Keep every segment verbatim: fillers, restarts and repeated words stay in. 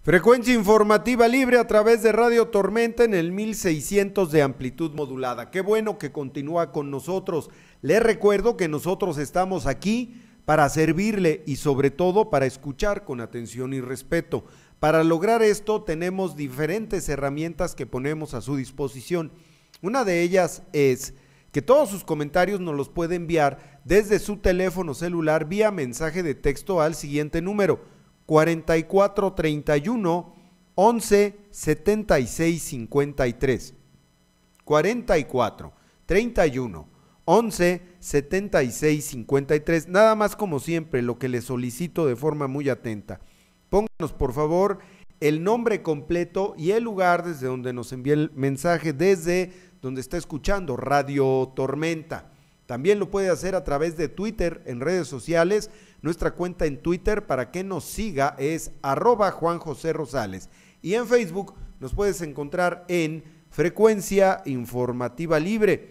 Frecuencia informativa libre a través de Radio Tormenta en el mil seiscientos de amplitud modulada. Qué bueno que continúa con nosotros. Les recuerdo que nosotros estamos aquí para servirle y sobre todo para escuchar con atención y respeto. Para lograr esto tenemos diferentes herramientas que ponemos a su disposición. Una de ellas es que todos sus comentarios nos los puede enviar desde su teléfono celular vía mensaje de texto al siguiente número: cuarenta y cuatro treinta y uno once setenta y seis cincuenta y tres. cuarenta y cuatro treinta y uno once setenta y seis cincuenta y tres. Nada más, como siempre, lo que le solicito de forma muy atenta: pónganos por favor el nombre completo y el lugar desde donde nos envía el mensaje, desde donde está escuchando Radio Tormenta. También lo puede hacer a través de Twitter, en redes sociales. Nuestra cuenta en Twitter para que nos siga es arroba Juan José Rosales. Y en Facebook nos puedes encontrar en Frecuencia Informativa Libre.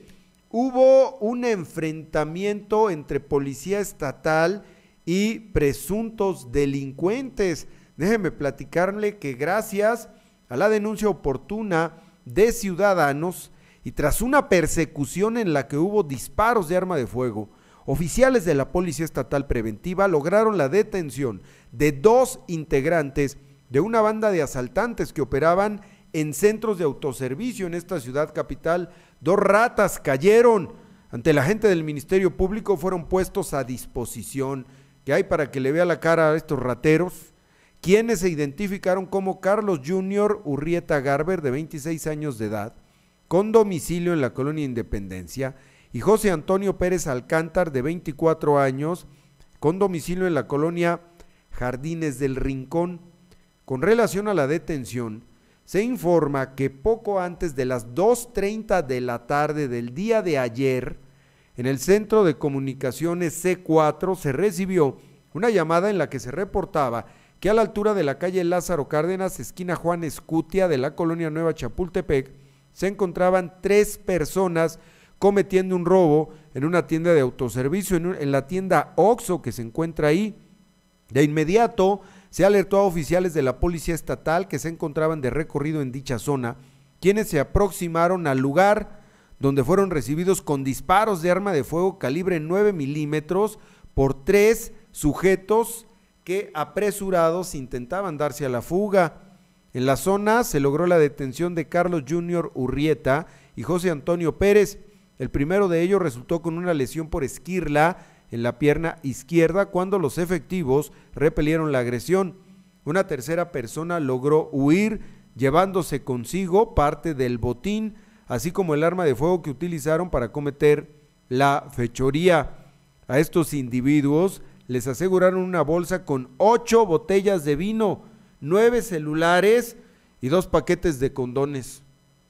Hubo un enfrentamiento entre policía estatal y presuntos delincuentes. Déjeme platicarle que gracias a la denuncia oportuna de ciudadanos y tras una persecución en la que hubo disparos de arma de fuego, oficiales de la Policía Estatal Preventiva lograron la detención de dos integrantes de una banda de asaltantes que operaban en centros de autoservicio en esta ciudad capital. Dos ratas cayeron ante la gente del Ministerio Público, fueron puestos a disposición. ¿Qué hay para que le vea la cara a estos rateros? Quienes se identificaron como Carlos Junior Urrieta Garber, de veintiséis años de edad, con domicilio en la Colonia Independencia, y José Antonio Pérez Alcántar, de veinticuatro años, con domicilio en la Colonia Jardines del Rincón. Con relación a la detención, se informa que poco antes de las dos treinta de la tarde del día de ayer, en el Centro de Comunicaciones C cuatro se recibió una llamada en la que se reportaba que a la altura de la calle Lázaro Cárdenas, esquina Juan Escutia de la Colonia Nueva Chapultepec, se encontraban tres personas cometiendo un robo en una tienda de autoservicio, en, un, en la tienda Oxxo que se encuentra ahí. De inmediato se alertó a oficiales de la Policía Estatal que se encontraban de recorrido en dicha zona, quienes se aproximaron al lugar, donde fueron recibidos con disparos de arma de fuego calibre nueve milímetros por tres sujetos que apresurados intentaban darse a la fuga. En la zona se logró la detención de Carlos Junior Urrieta y José Antonio Pérez. El primero de ellos resultó con una lesión por esquirla en la pierna izquierda cuando los efectivos repelieron la agresión. Una tercera persona logró huir llevándose consigo parte del botín, así como el arma de fuego que utilizaron para cometer la fechoría. A estos individuos les aseguraron una bolsa con ocho botellas de vino, nueve celulares y dos paquetes de condones.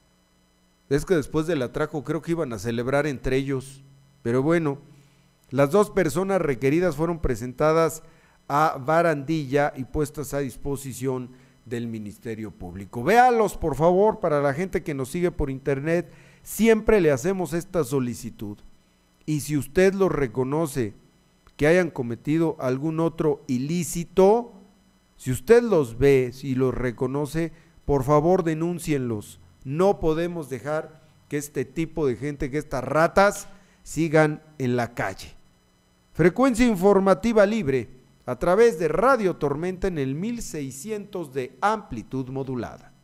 Es que después del atraco creo que iban a celebrar entre ellos, pero bueno, las dos personas requeridas fueron presentadas a barandilla y puestas a disposición del Ministerio Público. Véalos por favor, para la gente que nos sigue por internet, siempre le hacemos esta solicitud. Y si usted los reconoce que hayan cometido algún otro ilícito, si usted los ve, si los reconoce, por favor denúncienlos. No podemos dejar que este tipo de gente, que estas ratas, sigan en la calle. Frecuencia informativa libre a través de Radio Tormenta en el mil seiscientos de amplitud modulada.